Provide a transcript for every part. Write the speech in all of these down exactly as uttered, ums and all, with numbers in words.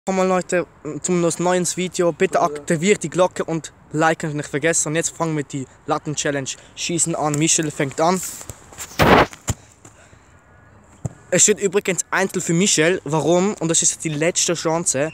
Willkommen Leute zum neuen Video. Bitte aktiviert die Glocke und liken nicht vergessen. Und jetzt fangen wir die Latten-Challenge Schießen an. Michel fängt an. Es steht übrigens Eintel für Michel. Warum? Und das ist die letzte Chance.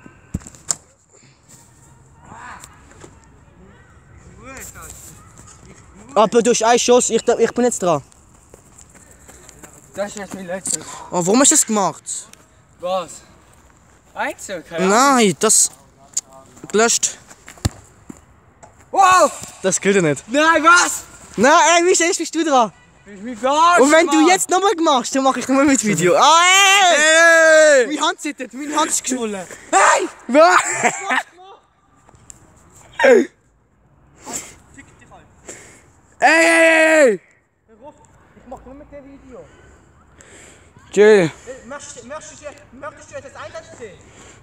Aber durch einen Schuss, ich, ich bin jetzt dran. Das ist jetzt mein letztes. Oh, warum hast du das gemacht? Was? Einzel? Nein, das gelöscht. Wow! Das gilt ja nicht. Nein, was? Nein, ey, Michel, jetzt bist du dran. Bist mich verarscht, Und wenn Mann. du jetzt nochmal machst, dann mache ich nochmal mit Video. Ah, ey! Hey! Meine Hand zittert, meine Hand ist geschwollen. Hey! Was? Ey, ey, ey! Ich mach nur mit dem Video. Chill. Möchtest, möchtest, möchtest du jetzt das Einsatz sehen?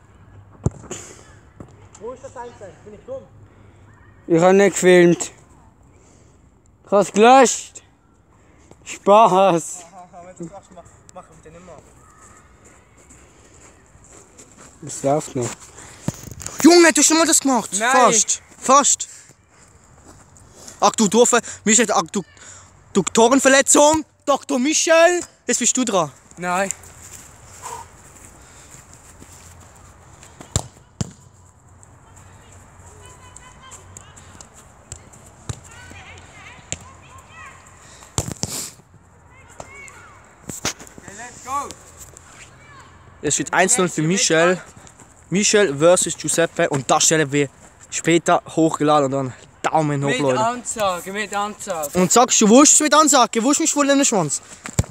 Wo ist das Einsatz? Bin ich dumm? Ich hab nicht gefilmt. Ich hab's gelöscht. Spaß. Aha, wenn du das machst, mach, mach ich bitte nicht mehr. Es läuft noch. Junge, du hast schon mal das gemacht? Nein. Fast. Fast. Ach du doofe, Michel, ach du Doktorenverletzung. Doktor Michel, jetzt bist du dran. Nein. Let's go! Es steht eins null für Michel. Michel versus Giuseppe und das stellen wir später hochgeladen und dann Daumen hoch, Mit Leute. Ansage, mit Ansage. Und sagst du, wo ist es mit Ansage? Wo ist mich voll in den Schwanz?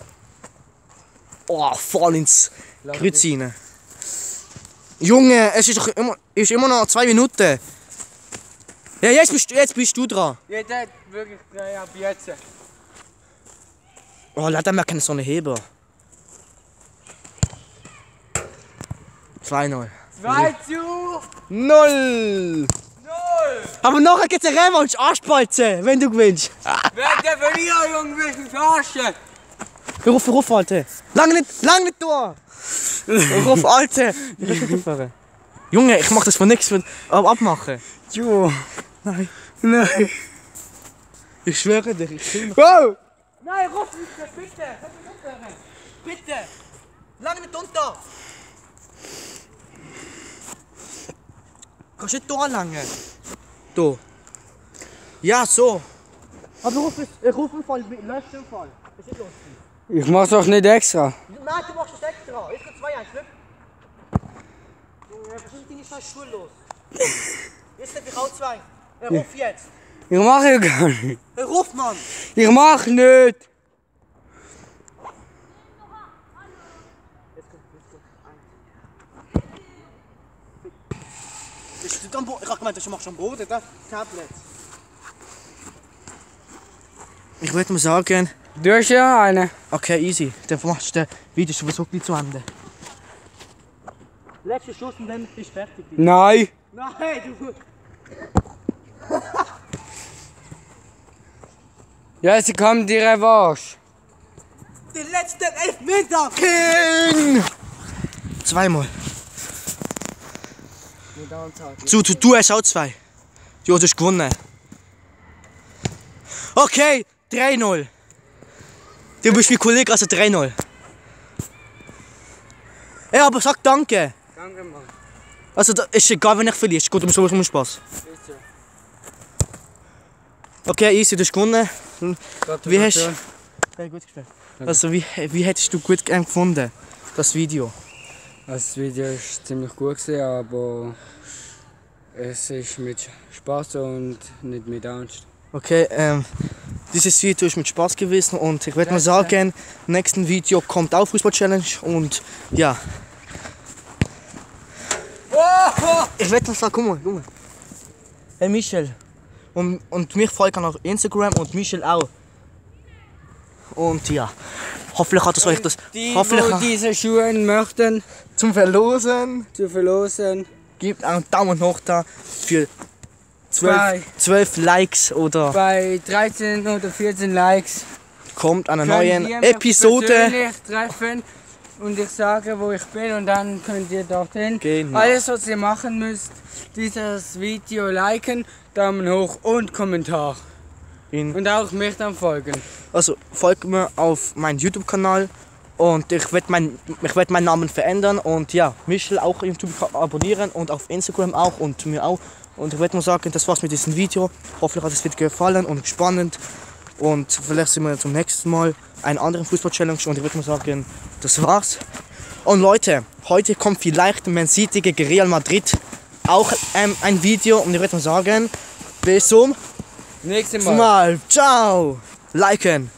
Oh, voll ins Grütz rein. Junge, es ist doch immer, ist immer noch zwei Minuten. Ja, jetzt bist, jetzt bist du dran. Ja, das wirklich drei ab jetzt. Oh, leider mehr keine so eine Heber. zwei null. zwei zu null! null! Aber nachher geht's eine Revanche, Arschbalze, wenn du gewinnst. Wer der Verlierer, Junge, will ich mich verarschen? Ruf, ruf, Alte. Lang nicht, lang nicht da. Ruf, Alte. Ich will nicht aufhören. Junge, ich mach das von nichts mit abmachen. Jo. Nein. Nein. Ich schwöre dir, ich will noch. Wow! Nein, ruf nicht, bitte. Lass mich aufhören. Bitte. Lang nicht unter. Kannst du nicht da lange? Da. Ja, so. Aber ruf, ruf den Fall, lösch den Fall. Das ist nicht lustig. Ich mach's doch nicht extra. Nein, du machst das extra. Jetzt geht zwei eins, Glück. Junge, was sind die nicht so schullos? Jetzt hab ich auch zwei. Er ruf jetzt. Ich mach ja gar nicht. Er ruf, Mann. Ich mach nicht. Jetzt kommt, jetzt kommt eins. Ist das am Boden? Ich hab gemeint, du machst am Boden, das Tablet. Ich würde mal sagen. Du hast ja eine. Okay, easy. Dann machst du das Video sowieso gleich zu Ende. Letzter Schuss und dann bist du fertig. Nein. Nein, du. Jetzt kommt die Revanche. Der letzte Elfmeter! King! Zweimal. Du, du, du hast auch zwei. Jo, du hast gewonnen. Okay, drei null. Du bist wie Kollege, also drei null. Ja, aber sag danke. Danke, Mann. Also, da ist egal, wenn ich verliere. Gut, um sowas um Spaß. Bitte. Okay, easy, du hast gewonnen. Wie hast du. Sehr gut gespielt. Danke. Also, wie, wie hättest du gut gefunden, das Video? Das Video ist ziemlich gut gewesen, aber es ist mit Spaß und nicht mit Angst. Okay, ähm, dieses Video ist mit Spaß gewesen und ich werde mal sagen, im nächsten Video kommt auch Fußball-Challenge und ja. Ich werde mal sagen, guck mal, guck mal. Hey Michel. Und, und mich folgen auf Instagram und Michel auch. Und ja, hoffentlich hat es euch das Die, hoffentlich die diese Schuhe möchten, zum Verlosen. zu verlosen. Gebt einen Daumen hoch da für Bei- zwölf Likes oder Bei dreizehn oder vierzehn Likes kommt eine können neue wir mich Episode. persönlich treffen und ich sage, wo ich bin und dann könnt ihr dorthin. Genau. Alles, was ihr machen müsst, dieses Video liken, Daumen hoch und Kommentar. In, Und auch mich dann folgen. also folgt mir auf meinen YouTube-Kanal und ich werde mein, ich werd meinen Namen verändern und ja, Michel auch auf YouTube abonnieren und auf Instagram auch und mir auch. Und ich würde mal sagen, das war's mit diesem Video. Hoffentlich hat es Video gefallen und spannend. Und vielleicht sehen wir zum nächsten Mal einen anderen Fußball-Challenge. Und ich würde mal sagen, das war's. Und Leute, heute kommt vielleicht Man City gegen Real Madrid auch ähm, ein Video. Und ich würde mal sagen, bis zum Nächstes nächsten Mal. Mal. Ciao. Liken.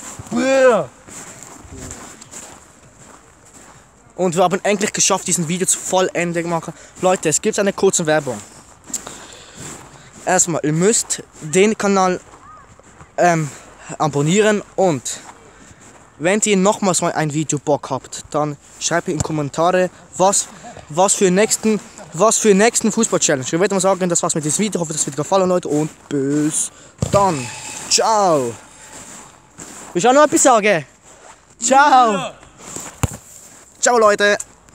Und wir haben endlich geschafft, diesen Video zu vollenden machen. Leute, es gibt eine kurze Werbung. Erstmal, ihr müsst den Kanal ähm, abonnieren und wenn ihr nochmal so ein Video Bock habt, dann schreibt in die Kommentare, was, was für nächsten, was für nächsten Fußball-Challenge. Ich würde mal sagen, das war's mit diesem Video. Ich hoffe, das wird gefallen, Leute, und bis dann. Ciao. Ich will noch etwas sagen. Ciao. Ciao, Leute.